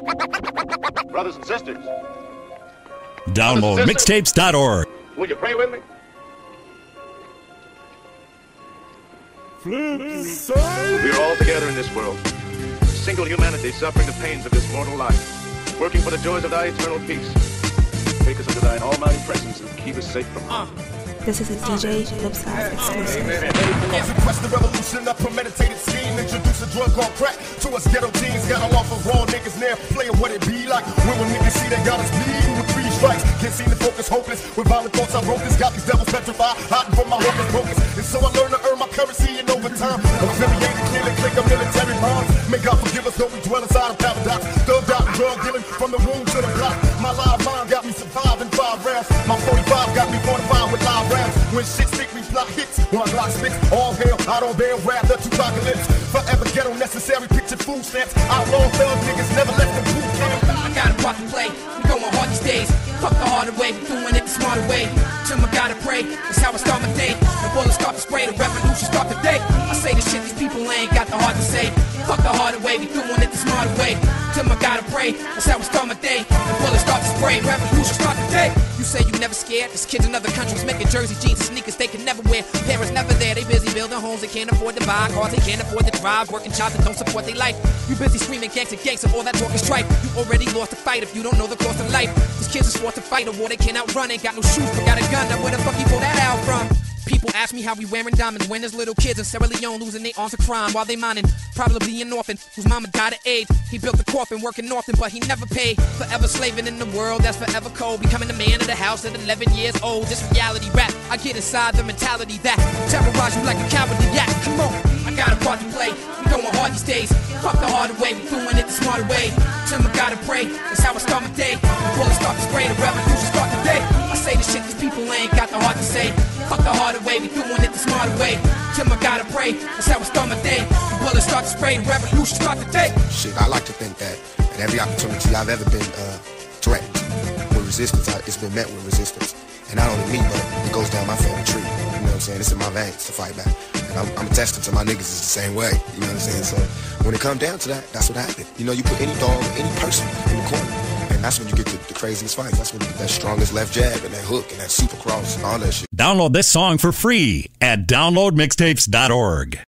Brothers and sisters. Download mixtapes.org. Will you pray with me? We're all together in this world. Single humanity suffering the pains of this mortal life. Working for the joys of thy eternal peace. Take us into thine almighty presence and keep us safe from harm. This is a DJ Flipside exclusive. As we quest the revolution, a premeditated scheme. Introduce a drug called crack to us ghetto teens. Got all off of raw niggas now. Playing what it be like. When niggas see they got us bleeding with 3 strikes. Can't seem to focus, hopeless. With violent thoughts I wrote this. Got these devils petrified. Hiding from my hopeless focus. And so I learned to earn my currency in overtime. Affiliated, clearly click of military bonds. May God forgive us though we dwell inside a paradox. Thugged out and drug dealing from the womb to the block. My live mind got me surviving 5 rounds. My 45 got me fortified with live rounds. When shit stick, we block hits. One block sticks, all hell, I don't bear rap, the apocalypse. Forever ghetto necessary, picture food stamps. Outlaw thug niggas never left the boot camp. I got a part to play, we going hard these days. Fuck the harder way, we doing it the smarter way. Till I gotta pray, that's how I start my day. The bullets start to spray, the revolution start today. I say the shit these people ain't got the heart to say. Fuck the harder way, we doing it the smarter way. Till I gotta pray, that's how I start my day. The bullets start to spray, revolution start today. You say you never scared, there's kids in other countries making jersey jeans and sneakers they can never wear. Parents never there, they busy building homes they can't afford to buy. Cars they can't afford to drive, working jobs that don't support their life. You busy screaming gangster, all that talk is tripe. You already lost the fight if you don't know the cost of life. These kids are sworn to fight a war they can't outrun. Ain't got no shoes but got a gun, now where the fuck you pull that out from? People ask me how we wearing diamonds when there's little kids in Sierra Leone losing their arms to crime while they mining. Probably an orphan whose mama died of AIDS. He built the coffin working often but he never paid. Forever slaving in the world that's forever cold. Becoming the man of the house at 11 years old. This reality rap, I get inside the mentality that terrorize you like a cowardly yak. Come on, I got a part to play. We going hard these days. Fuck the harder way, we doing it the smarter way. Till I gotta pray, that's how I start my day. The bullets start to spray, the revolution start today. I say the shit these people ain't got the heart to say. Fuck the harder way, we doing it the smarter way. Till I gotta pray, that's how I start my day. The bullets start to spray, the revolution start today. Shit, I like to think that at every opportunity I've ever been threatened with resistance, it's been met with resistance. And not only me, but it goes down my family tree. You know what I'm saying? It's in my veins to fight back. And I'm attesting to my niggas is the same way. You know what I'm saying? So when it comes down to that, that's what happened. You know, you put any dog, any person in the corner, and that's when you get the craziest fights. That's when you get that strongest left jab and that hook and that super cross and all that shit. Download this song for free at downloadmixtapes.org.